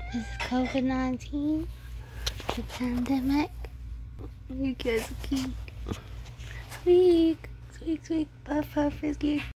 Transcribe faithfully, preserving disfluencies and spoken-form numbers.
This is COVID nineteen, the pandemic. You guys are cute. Squeak, squeak, squeak, puff, puff is cute.